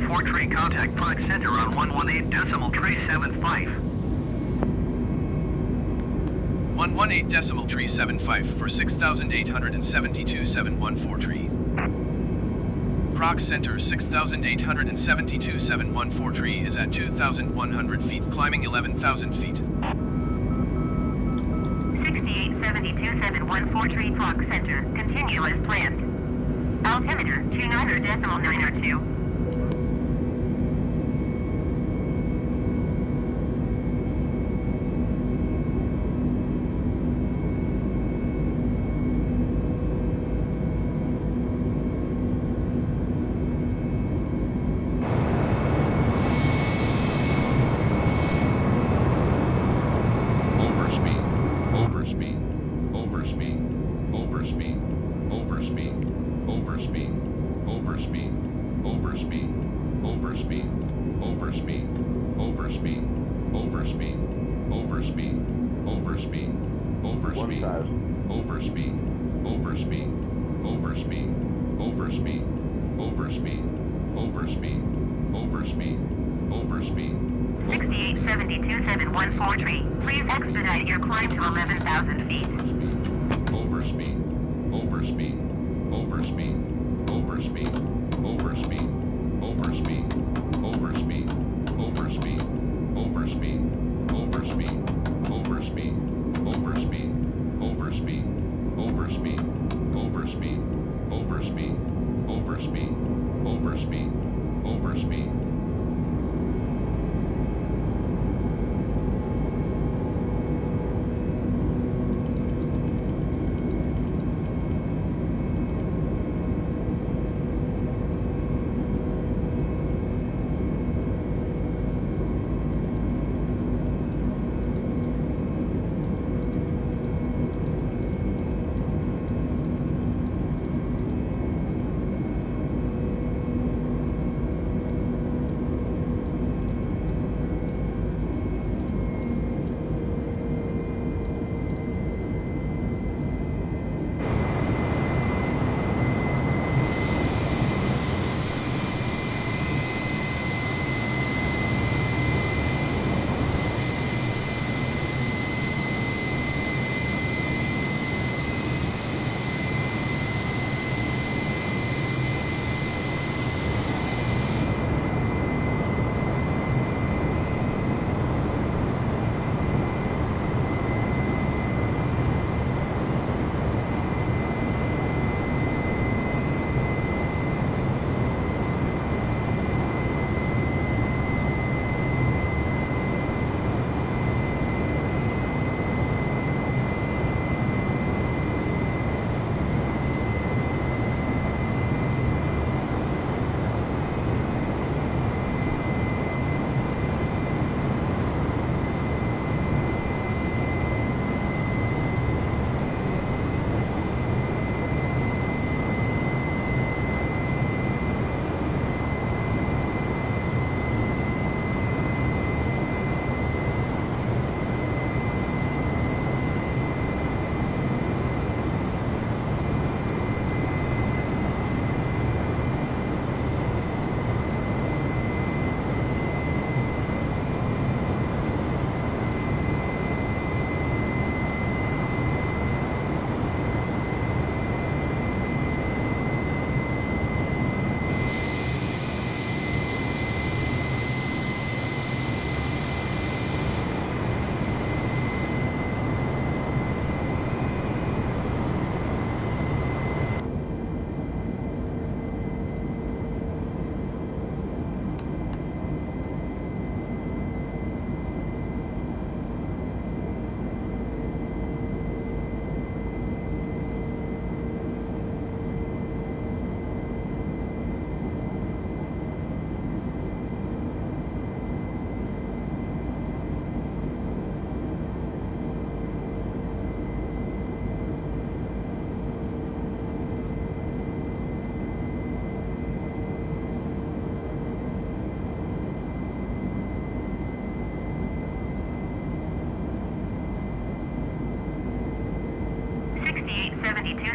tree, contact Prague Center on 118.375. 118.375 for 6,872.714 tree. Prague Center 6,872.714 tree is at 2,100 feet, climbing 11,000 feet. 6872.714 tree, Prague Center, continue as planned. Altimeter 29.902. Please expedite your climb to 11,000 feet. Overspeed, overspeed, overspeed, overspeed, overspeed, overspeed, overspeed, overspeed, overspeed, overspeed, overspeed, overspeed, overspeed, overspeed, overspeed, overspeed, overspeed, overspeed, overspeed.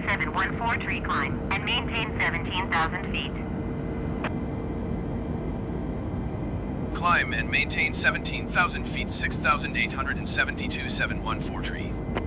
Tree climb and maintain 17,000 feet. Climb and maintain 17,000 feet, 6,872.714 tree.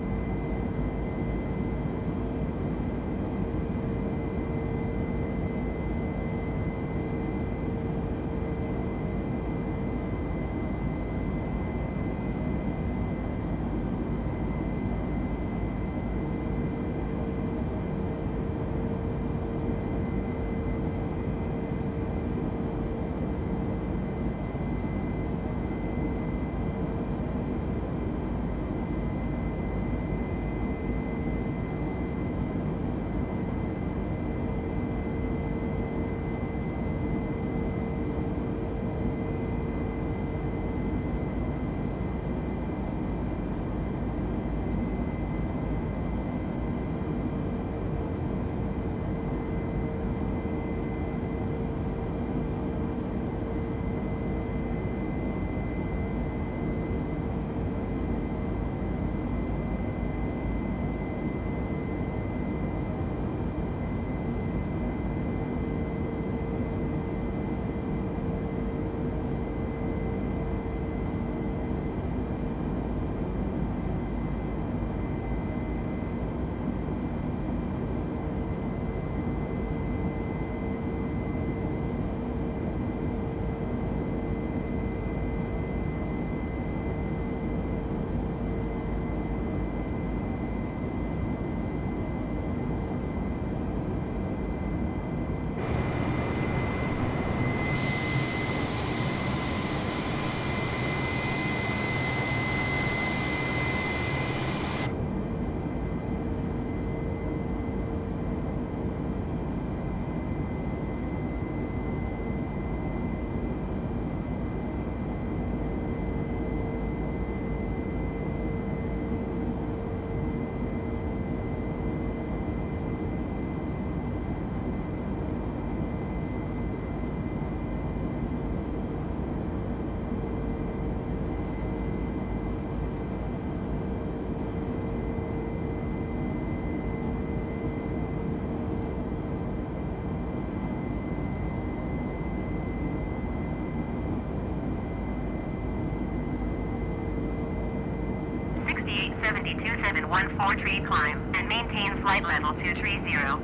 Tree climb and maintain flight level 230.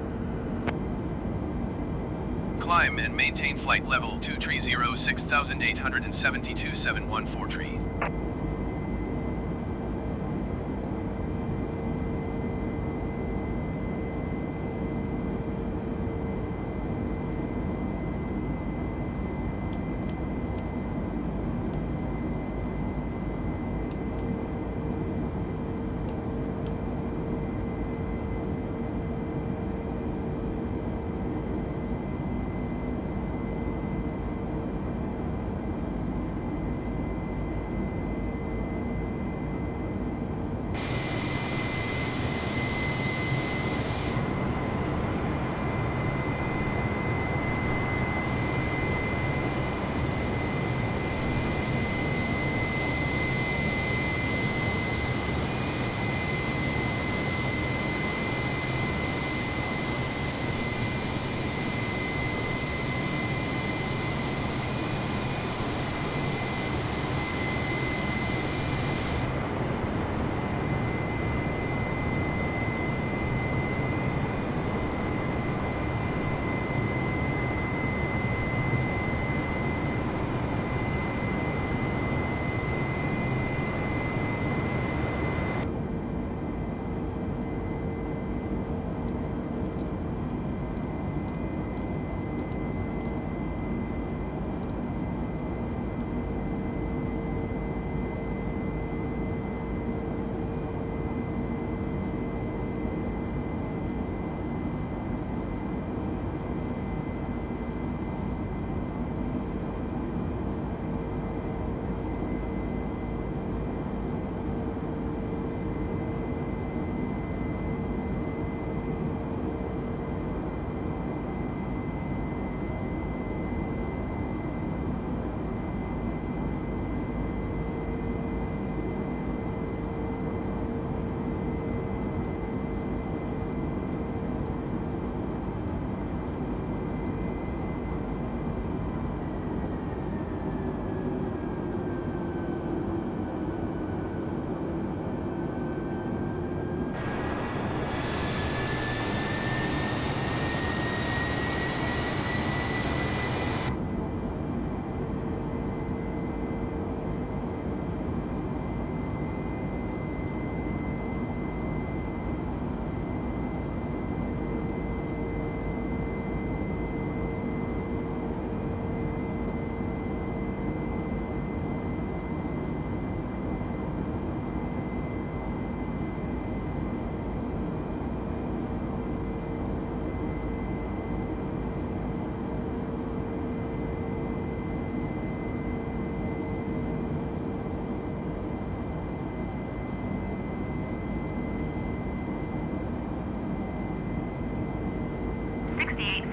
Climb and maintain flight level 230, 6,872.714 tree.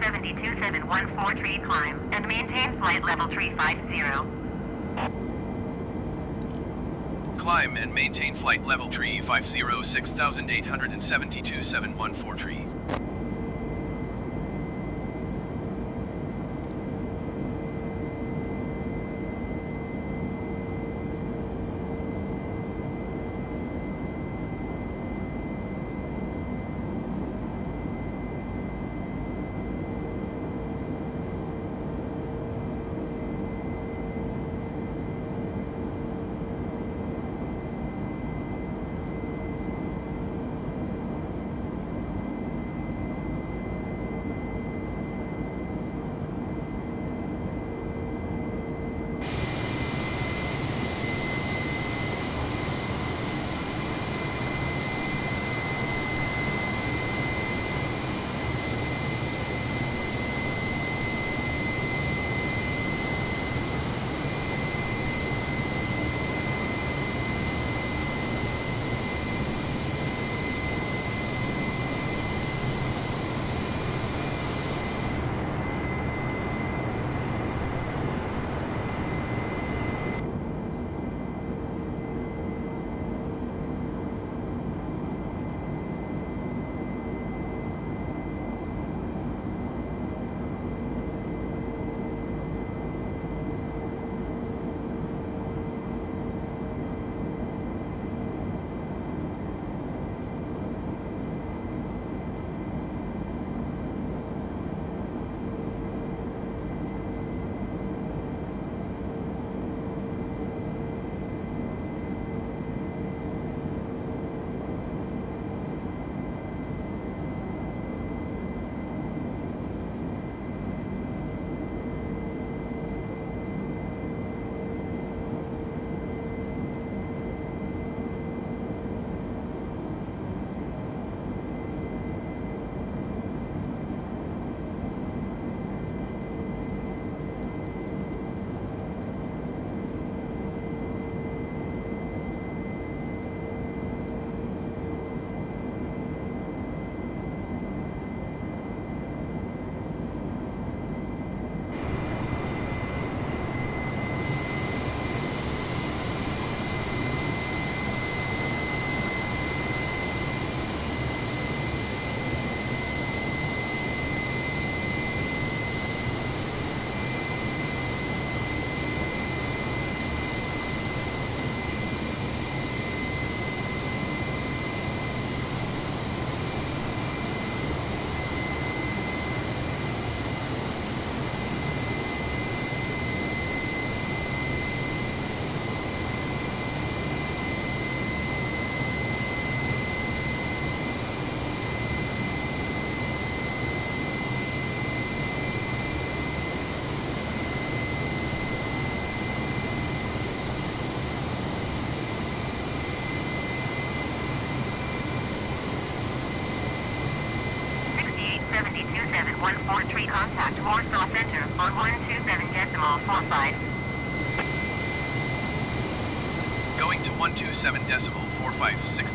6872.714 climb and maintain flight level 350. Climb and maintain flight level 350 6872.714. Contact Warsaw Center on 127.45. Going to 127.45,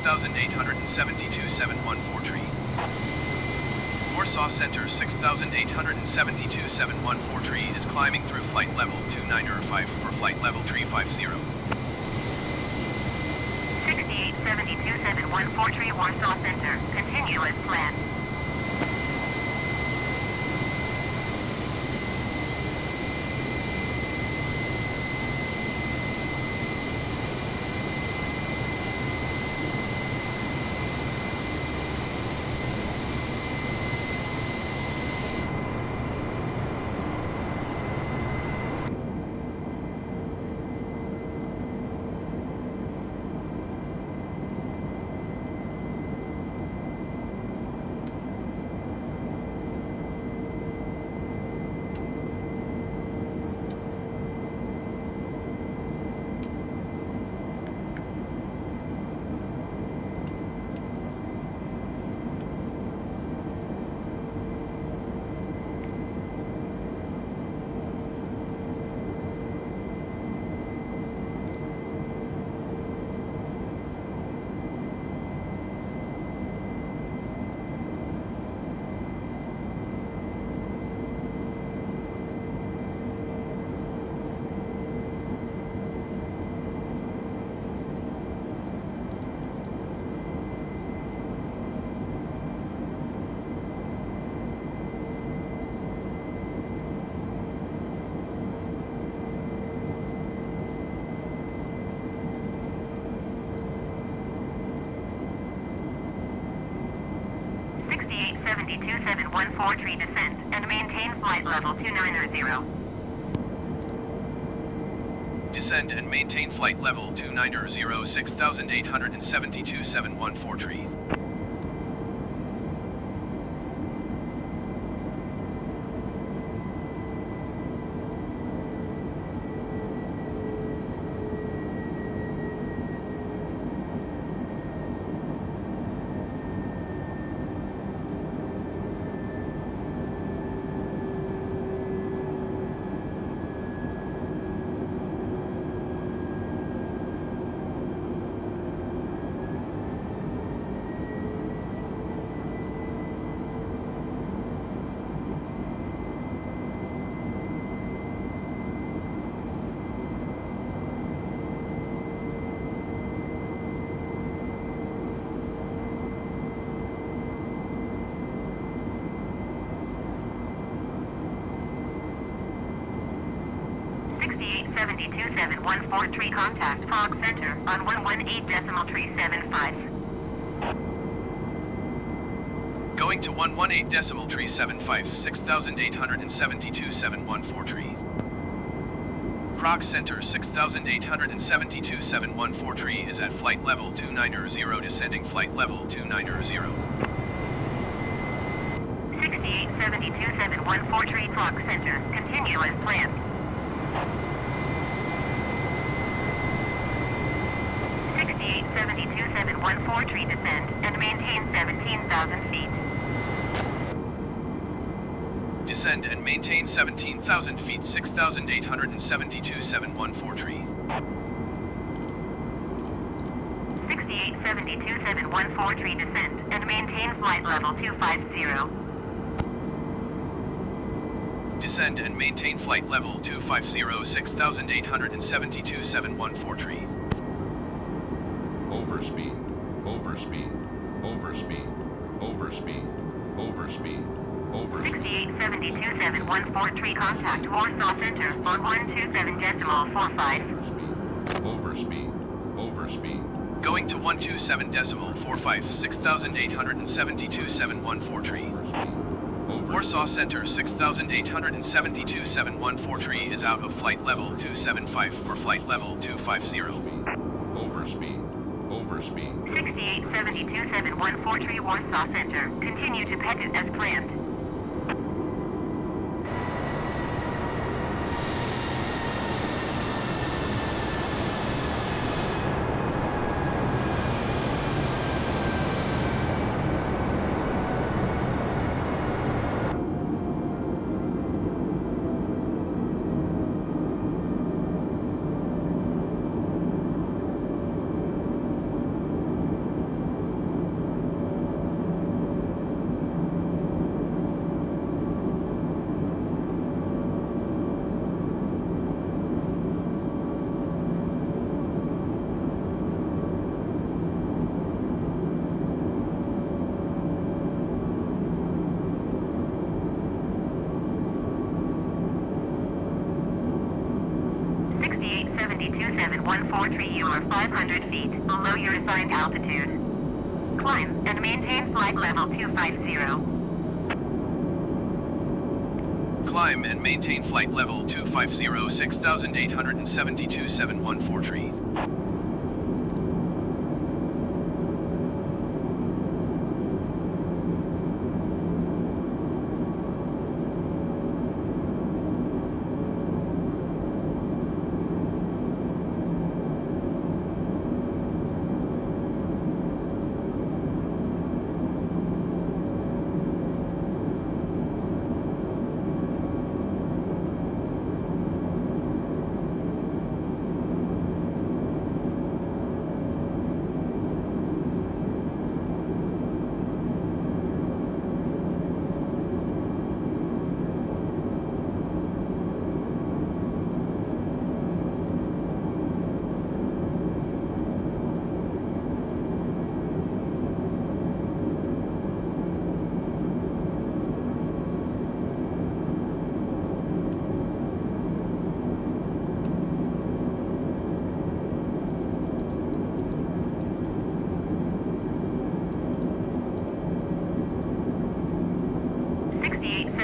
6872.714. Warsaw Center 6872.714 is climbing through flight level 295 for flight level 350. 6872.714 Warsaw Center. Continue as planned. 6872-714 tree descent and maintain flight level 290. Descend and maintain flight level 290 6872-714 tree. Tree contact Fog Center on 118.375. Going to 118.375, 6872-714 tree. Prague Center 6872-714 tree is at flight level 290, descending flight level 290. 6872-714 tree Prague Center, continue as planned. 6872-714 tree descend and maintain 17,000 feet. Descend and maintain 17,000 feet, 6872-714 tree. 6872-714 tree descend and maintain flight level 250. Descend and maintain flight level 250, 6872-714 tree. Overspeed, overspeed, overspeed, overspeed, overspeed, overspeed. 6872-714 tree contact Warsaw Center on 127.45. Overspeed, overspeed. Going to 127.45, 6872-714 tree. Warsaw Center 6872-714 tree is out of flight level 275 for flight level 250. Overspeed, overspeed. 6872-714 tree Warsaw Center, continue to Pettit as planned. You are 500 feet below your assigned altitude. Climb and maintain flight level 250. Climb and maintain flight level 250, 6872-714 tree.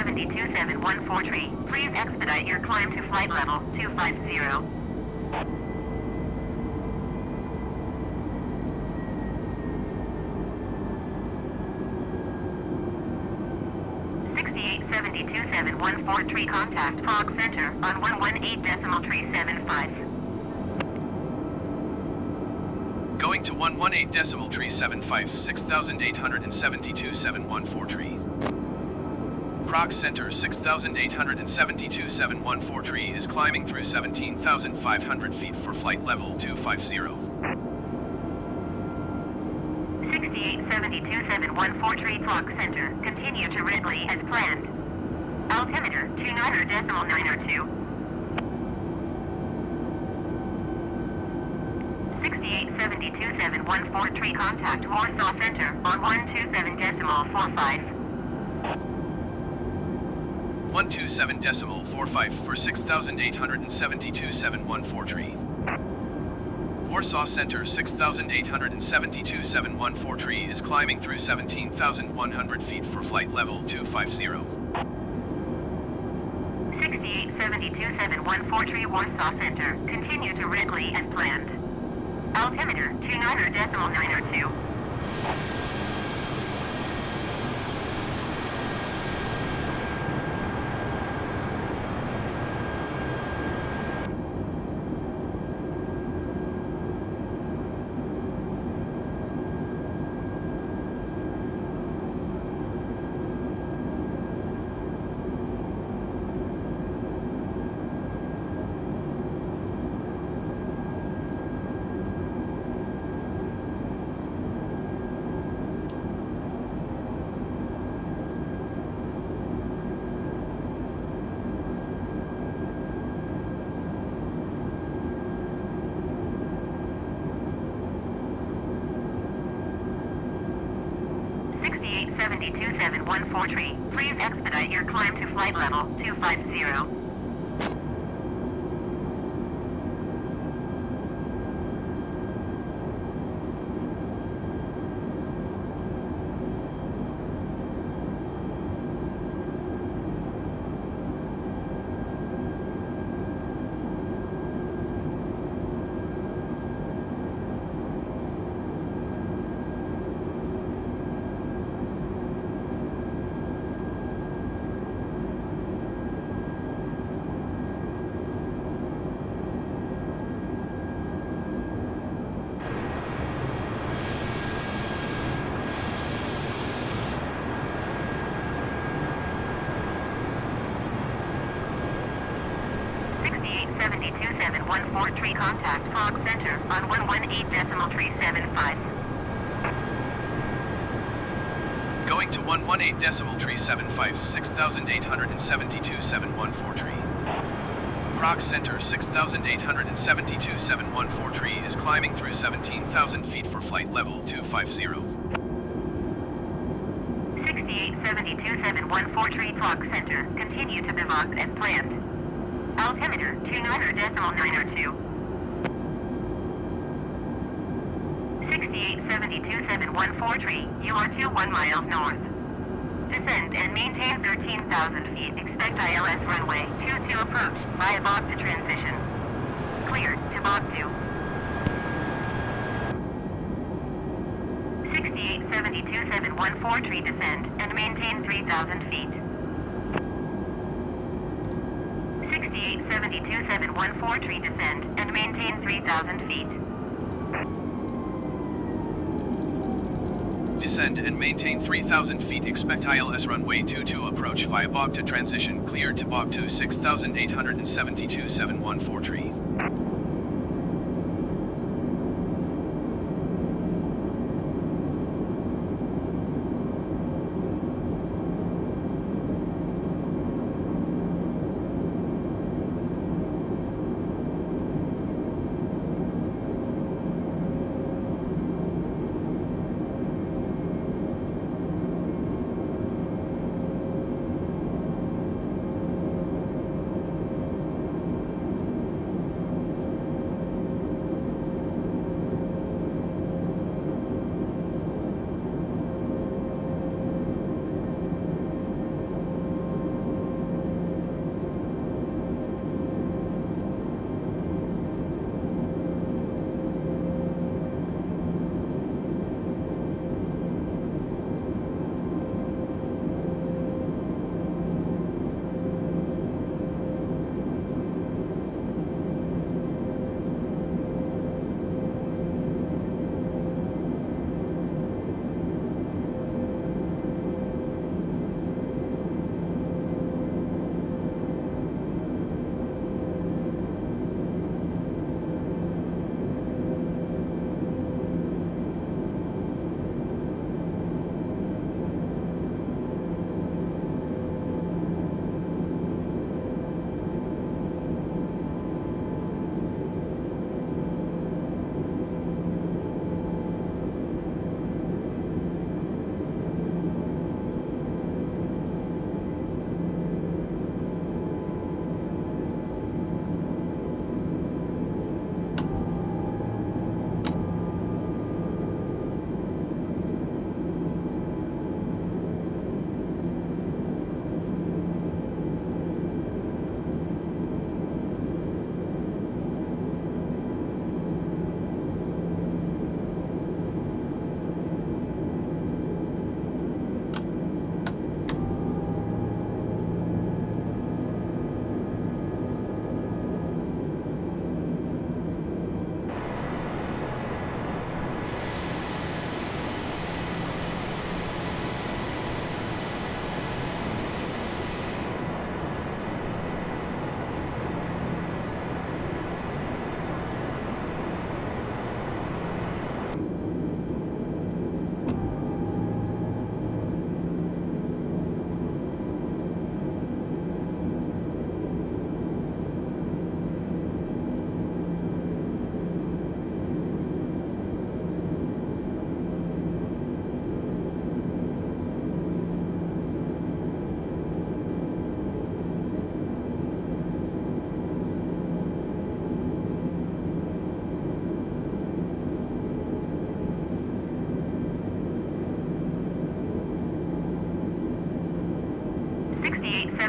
6872714 please expedite your climb to flight level 250. 6872714 contact Fog Center on 118.375. Going to 118.375, 6,872.714. Prague Center 6,872.714 is climbing through 17,500 feet for flight level 250. 6872714 Prague Center, continue to Ridley as planned. Altimeter 29.902. 6872714 contact Warsaw Center on 127.45. 127.45 for 6,872.714. Warsaw Center 6,872.714 is climbing through 17,100 feet for flight level 250. 6872714 Warsaw Center, continue to Ridley as planned. Altimeter 29.902. 6872714 please expedite your climb to flight level 250. Contact Fog Center on 118.375. Going to 118.375, 6,872.714. Prague Center 6,872.714 is climbing through 17,000 feet for flight level 250. 6872714 Prague Center, continue to bivouac as planned. Altimeter 29.902. 6872714, you are 21 miles north. Descend and maintain 13,000 feet. Expect ILS runway 22 approach via Bog to transition. Clear to Bog 2. 6872714 descend and maintain 3,000 feet. 6872714 descend and maintain 3,000 feet. Descend and maintain 3,000 feet. Expect ILS runway 22 approach via Bog to transition. Cleared to Bog 2 6,872.714.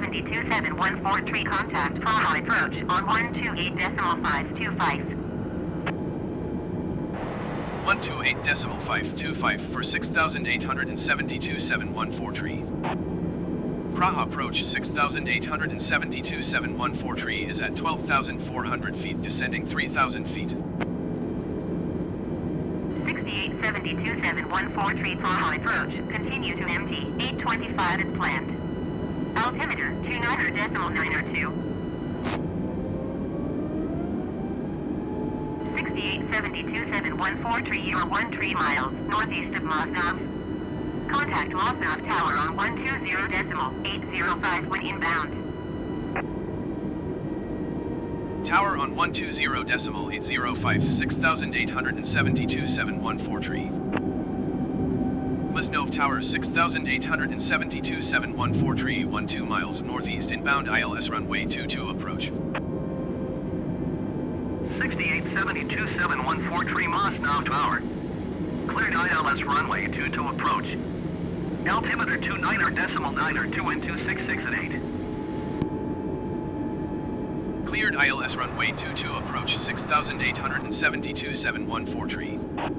68727143, contact Praha approach on 128.525. 128.525 for 6,872.714 Praha approach 6,872.714 is at 12,400 feet, descending 3,000 feet. 68727143 Praha approach, continue to MT 825 as planned. Altimeter 29.902. 68727143, you are 13 miles northeast of Mosnov. Contact Mosnov Tower on 120.805 when inbound. Tower on 120.805, 6,872.714. Mosnov Tower 6,872.714, 12 miles northeast inbound ILS runway 22 approach. 6872.714 Mosnov Tower. Cleared ILS runway 22 approach. Altimeter 29.9 2 and 266 at 8. Cleared ILS runway 22 approach 6,872.714.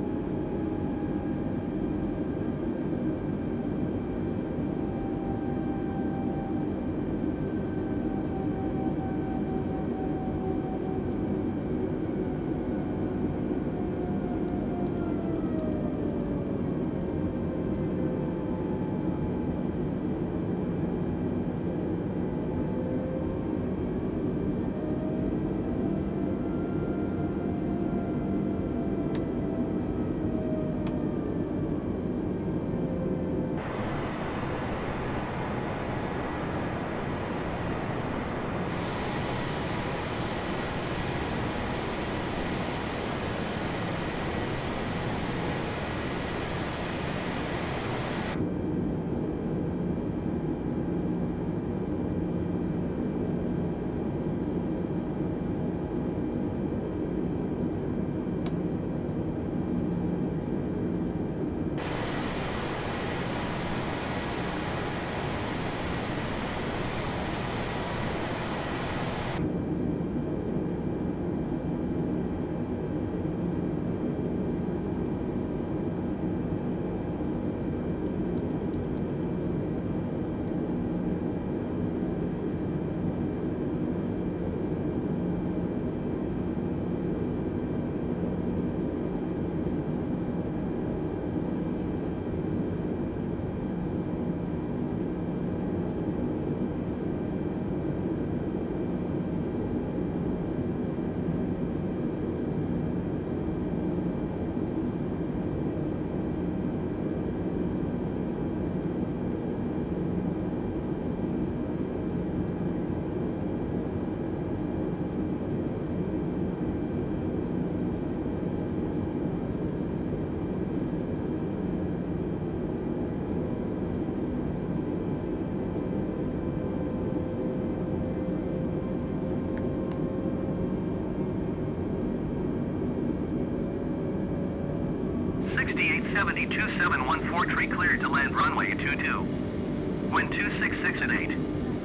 .714 cleared to land runway 22. Wind 266 at 8.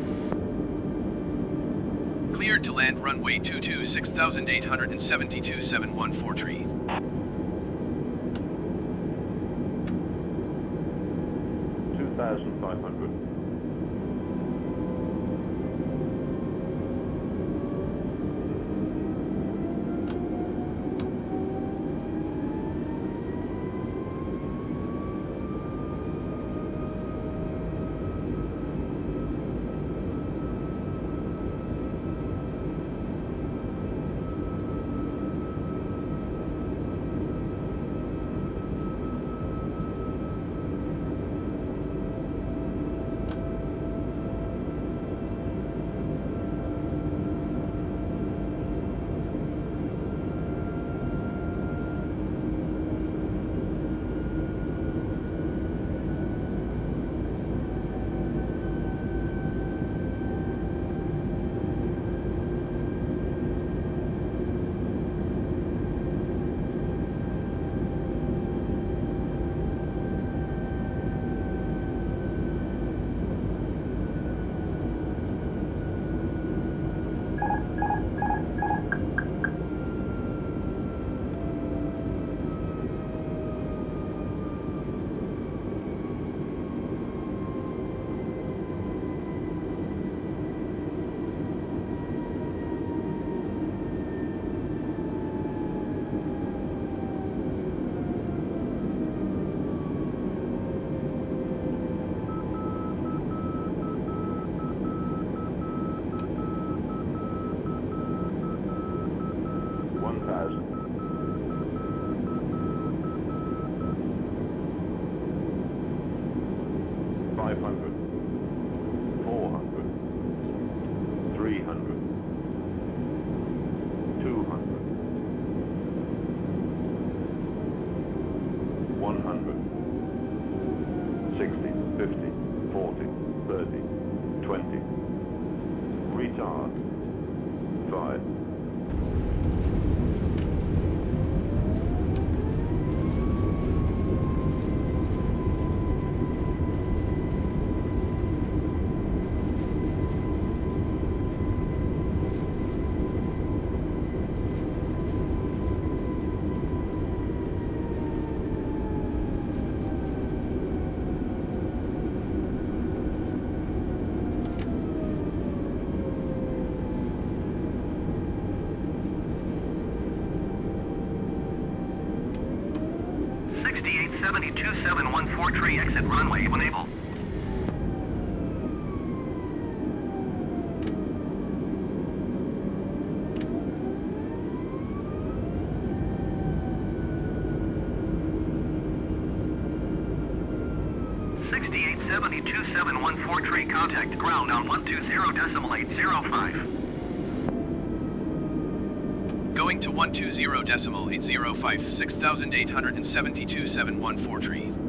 Cleared to land runway 22, 6,872.714. 2,500. 500, 400, 300, 200, 100, 60, 50, 40, 30, 20, retard, 5, 2714 tree, exit runway when able. Tree, contact ground on 120.805. Going to 120.805, 6,872.714 tree.